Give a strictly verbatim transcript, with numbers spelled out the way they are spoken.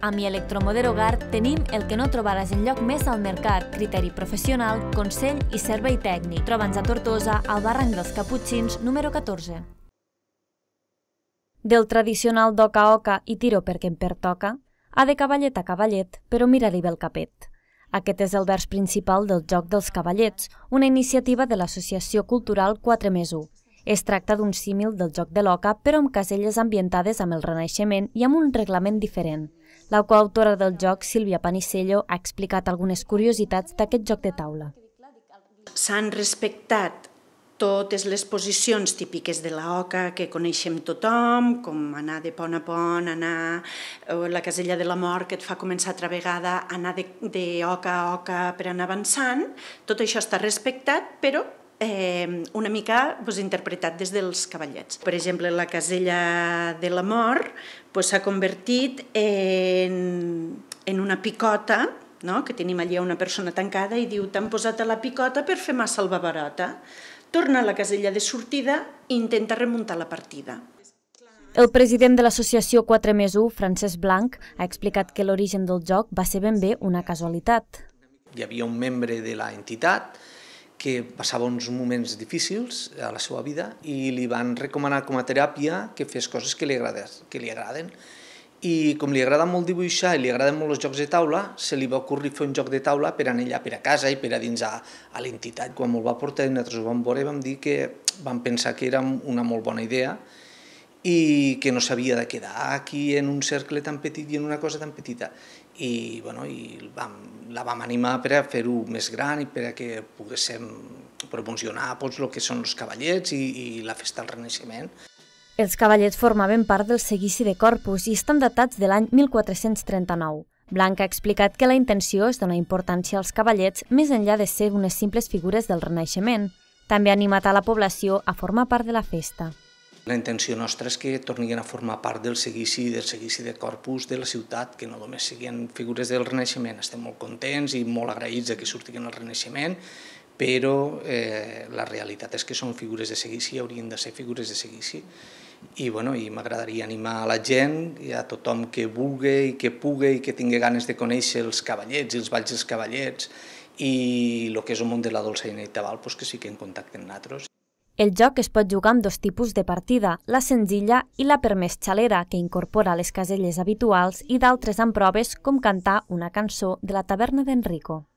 A Mi Electromoder Hogar tenim el que no trobaràs enlloc més al mercat: criteri professional, consell i servei tècnic. Troba'ns a Tortosa, al barranc dels Caputxins, número catorze. Del tradicional d'oca a oca i tiro perquè em pertoca, a de cavallet a cavallet, però mira-li bé el capet. Aquest és el vers principal del Joc dels Cavallets, una iniciativa de l'Associació Cultural quatre més u. Es tracta d'un símil del joc de l'oca, però amb caselles ambientades amb el Renaixement i amb un reglament diferent. La coautora del joc, Sílvia Panisello, ha explicat algunes curiositats d'aquest joc de taula. S'han respectat totes les posicions típiques de l'oca que coneixem tothom, com anar de pont a pont, anar a la casella de la mort que et fa començar altra vegada, anar d'oca a oca per anar avançant. Tot això està respectat, però una mica interpretat des dels cavallets. Per exemple, la casella de la mort s'ha convertit en una picota, que tenim allà una persona tancada i diu: t'han posat a la picota per fer massa albabarota. Torna a la casella de sortida i intenta remuntar la partida. El president de l'associació quatre més u, Francesc Blanc, ha explicat que l'origen del joc va ser ben bé una casualitat. Hi havia un membre de l'entitat que passava uns moments difícils a la seva vida i li van recomanar com a teràpia que fes coses que li agraden. I com li agrada molt dibuixar i li agraden molt els jocs de taula, se li va ocórrer fer un joc de taula per anar allà per a casa i per a dins a l'entitat. Quan me'l va portar i nosaltres ho vam veure, vam dir que vam pensar que era una molt bona idea i que no s'havia de quedar aquí en un cercle tan petit i en una cosa tan petita. I la vam animar per a fer-ho més gran i per a que poguéssim promocionar el que són els cavallets i la festa del Renaixement. Els cavallets formaven part del seguici de Corpus i estan datats de l'any mil quatre-cents trenta-nou. Blanc ha explicat que la intenció és donar importància als cavallets més enllà de ser unes simples figures del Renaixement. També ha animat a la població a formar part de la festa. La intenció nostra és que tornin a formar part del seguici del seguici de Corpus de la ciutat, que no només siguin figures del Renaixement. Estem molt contents i molt agraïts que surtin al Renaixement, però la realitat és que són figures de seguici i haurien de ser figures de seguici. I m'agradaria animar a la gent i a tothom que vulgui i que pugui i que tingui ganes de conèixer els cavallets i els balls dels cavallets i el que és el món de la dolçaina i tabal, que sí que en contacten amb nosaltres. El joc es pot jugar amb dos tipus de partida, la senzilla i la per més xalera, que incorpora les caselles habituals, i d'altres amb proves com cantar una cançó de la taverna d'Enrico.